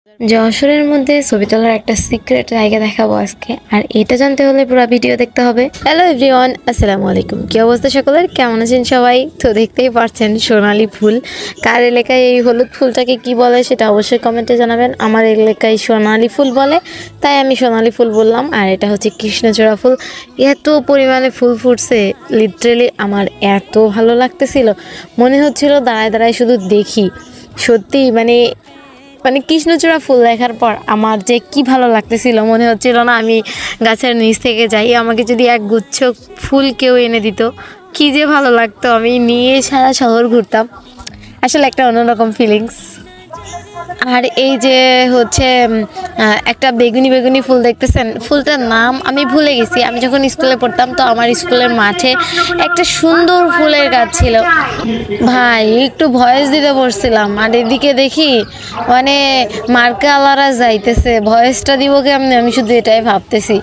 যশোরের মধ্যে ছবি তোলার একটা সিক্রেট জায়গা দেখাবো আজকে, আর এটা জানতে হলে পুরো ভিডিও দেখতে হবে। হ্যালো এভরিওয়ান, আসসালামু আলাইকুম। কি অবস্থা সকলের, কেমন আছেন সবাই? তো দেখতেই পাচ্ছেন সোনালী ফুল। কার এলাকায় এই হলুদ ফুলটাকে কি বলে সেটা অবশ্যই কমেন্টে জানাবেন। আমার এলাকায় সোনালী ফুল বলে, তাই আমি সোনালী ফুল বললাম। আর এটা হচ্ছে কৃষ্ণচূড়া ফুল। এত পরিমাণে ফুল ফুটছে, লিটারেলি আমার এত ভালো লাগতেছিল, মনে হচ্ছিল দাঁড়ায় দাঁড়ায় শুধু দেখি। সত্যি মানে কৃষ্ণচূড়া ফুল দেখার পর আমার যে কি ভালো লাগতেছিল, মনে হচ্ছিল না আমি গাছের নিচ থেকে যাই, আমাকে যদি এক গুচ্ছ ফুল কেউ এনে দিত কি যে ভালো লাগতো। আমি নিয়ে সারা শহর ঘুরতাম, আসলে একটা অন্যরকম ফিলিংস। আর এই যে হচ্ছে একটা বেগুনি বেগুনি ফুল দেখতেছেন, ফুলটার নাম আমি ভুলে গেছি। আমি যখন স্কুলে পড়তাম তো আমার স্কুলের মাঠে একটা সুন্দর ফুলের গাছ ছিল ভাই, একটু ভয়েস দিতে বসছিলাম আর এদিকে দেখি মানে মার্কে আলারা যাইতেছে, ভয়েসটা দিব কেমনি আমি শুধু এটাই ভাবতেছি।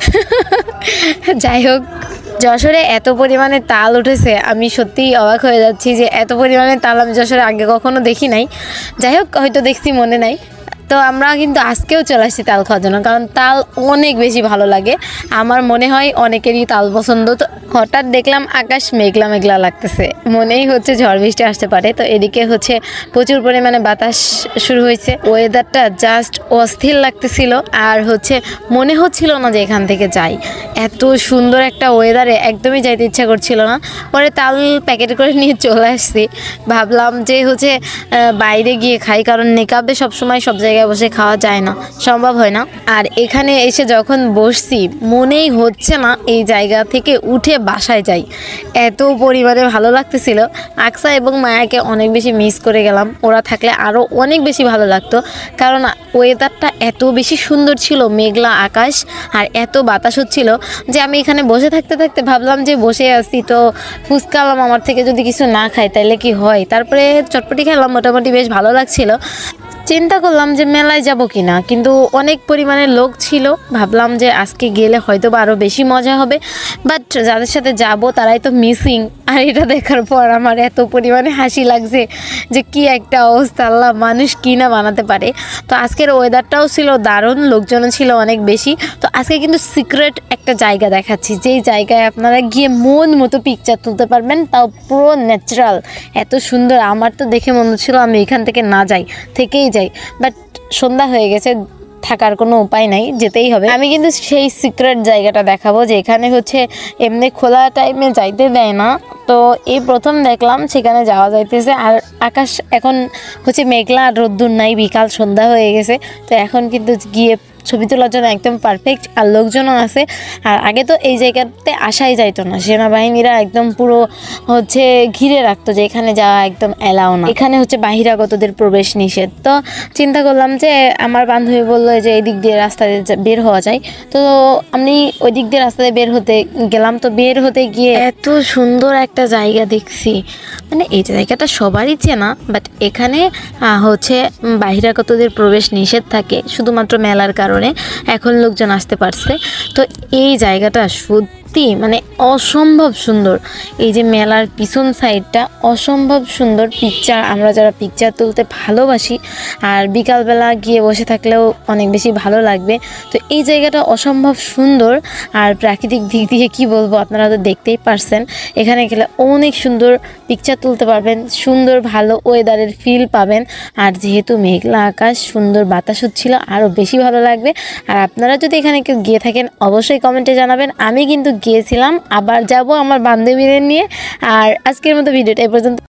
যাই হোক, যশোরে এত পরিমাণে তাল উঠেছে, আমি সত্যিই অবাক হয়ে যাচ্ছি যে এত পরিমাণে তাল আমি যশোরে আগে কখনো দেখি নাই। যাই হোক, হয়তো দেখছি মনে নাই। তো আমরা কিন্তু আজকেও চলে আসছি তাল খাওয়ার জন্য, কারণ তাল অনেক বেশি ভালো লাগে। আমার মনে হয় অনেকেরই তাল পছন্দ। তো হঠাৎ দেখলাম আকাশ মেঘলা মেঘলা লাগতেছে, মনেই হচ্ছে ঝড় বৃষ্টি আসতে পারে। তো এদিকে হচ্ছে প্রচুর পরিমাণে বাতাস শুরু হয়েছে, ওয়েদারটা জাস্ট অস্থির লাগতেছিল। আর হচ্ছে মনে হচ্ছিল না যে এখান থেকে যাই, এত সুন্দর একটা ওয়েদারে একদমই যাইতে ইচ্ছা করছিল না। পরে তাল প্যাকেট করে নিয়ে চলে আসছি, ভাবলাম যে হচ্ছে বাইরে গিয়ে খাই, কারণ নেকাবে সবসময় সব জায়গায় বসে খাওয়া যায় না, সম্ভব হয় না। আর এখানে এসে যখন বসছি মনেই হচ্ছে না এই জায়গা থেকে উঠে বাসায় যাই, এত পরিমাণে ভালো লাগতেছিল। আকসা এবং মায়াকে অনেক বেশি মিস করে গেলাম, ওরা থাকলে আরও অনেক বেশি ভালো লাগতো, কারণ ওয়েদারটা এত বেশি সুন্দর ছিল, মেঘলা আকাশ আর এত বাতাস হচ্ছিল যে আমি এখানে বসে থাকতে থাকতে ভাবলাম যে বসে আছি তো ফুচকালাম, আমার থেকে যদি কিছু না খাই তাহলে কি হয়। তারপরে চটপটি খেলাম, মোটামুটি বেশ ভালো লাগছিল। চিন্তা করলাম যে মেলায় যাব কি না, কিন্তু অনেক পরিমাণে লোক ছিল, ভাবলাম যে আজকে গেলে হয়তো বা আরও বেশি মজা হবে। বাট যাদের সাথে যাব তারাই তো মিসিং। আর এটা দেখার পর আমার এত পরিমাণে হাসি লাগছে যে কি একটা অবস্থা, আল্লাহ মানুষ কি না বানাতে পারে। তো আজকের ওয়েদারটাও ছিল দারুণ, লোকজনও ছিল অনেক বেশি। তো আজকে কিন্তু সিক্রেট একটা জায়গা দেখাচ্ছি, যেই জায়গায় আপনারা গিয়ে মন মতো পিকচার তুলতে পারবেন, তাও পুরো ন্যাচারাল, এত সুন্দর। আমার তো দেখে মনে হচ্ছিল আমি এখান থেকে না যাই, থেকেই যাই। বাট সন্ধ্যা হয়ে গেছে, থাকার কোনো উপায় নাই, যেতেই হবে। আমি কিন্তু সেই সিক্রেট জায়গাটা দেখাবো, যে এখানে হচ্ছে এমনি খোলা টাইমে যাইতে দেয় না। তো এই প্রথম দেখলাম সেখানে যাওয়া যাইতেছে। আর আকাশ এখন হচ্ছে মেঘলা, আর রোদ্দুর নাই, বিকাল সন্ধ্যা হয়ে গেছে। তো এখন কিন্তু গিয়ে ছবি তোলার জন্য একদম পারফেক্ট, আর লোকজনও আছে। আর আগে তো এই জায়গাতে আসাই যাইতো না, সেনাবাহিনীরা একদম পুরো হচ্ছে ঘিরে রাখতো যে এখানে যাওয়া একদম অ্যালাউ না, এখানে হচ্ছে বাহিরাগতদের প্রবেশ নিষেধ। তো চিন্তা করলাম যে আমার বান্ধবী বললো যে এই দিক দিয়ে রাস্তা বের হওয়া যায়, তো আমি ওই দিক দিয়ে রাস্তাতে বের হতে গেলাম। তো বের হতে গিয়ে এত সুন্দর একটা জায়গা দেখছি, মানে এই জায়গাটা সবারই চেনা, বাট এখানে হচ্ছে বাহিরাগতদের প্রবেশ নিষেধ থাকে শুধুমাত্র মেলার কারণে, এখন লোকজন আসতে পারছে। তো এই জায়গাটা সত্যি মানে অসম্ভব সুন্দর। এই যে মেলার পিছন সাইডটা অসম্ভব সুন্দর পিকচার, আমরা যারা পিকচার তুলতে ভালোবাসি আর বিকালবেলা গিয়ে বসে থাকলেও অনেক বেশি ভালো লাগবে। তো এই জায়গাটা অসম্ভব সুন্দর। আর প্রাকৃতিক দিক দিয়ে কি বলবো, আপনারা তো দেখতেই পারছেন, এখানে গেলে অনেক সুন্দর পিকচার তুলতে পারবেন, সুন্দর ভালো ওয়েদারের ফিল পাবেন। আর যেহেতু মেঘলা আকাশ, সুন্দর বাতাস হচ্ছিল, আরও বেশি ভালো লাগবে। আর আপনারা যদি এখানে কেউ গিয়ে থাকেন অবশ্যই কমেন্টে জানাবেন। আমি কিন্তু গিয়েছিলাম, আবার যাব আমার বান্ধবীদের নিয়ে। আর আজকের মতো ভিডিওটা এই পর্যন্ত।